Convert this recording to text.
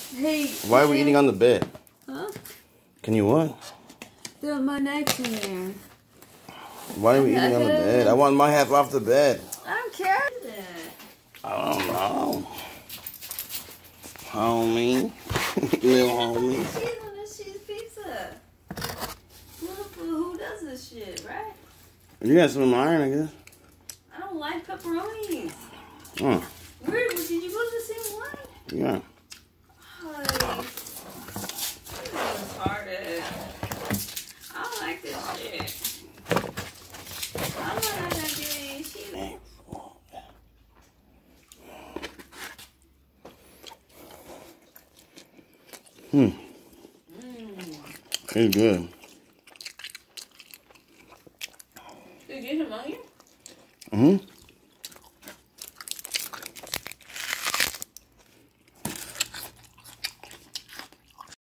Hey. Why are we eating on the bed? Huh? Can you what? Throw my knife in there. Why are we eating on the bed? I want my half off the bed. I don't care. I don't know. Homie. Little homie. Cheese on this cheese pizza. Who does this shit, right? You got some of mine, I guess. I don't like pepperonis. Huh. Weird. Did you go to the same one? Yeah. Retarded. I don't like this shit. I'm not gonna do any shit. It's good. Did you get him on you? Mm-hmm.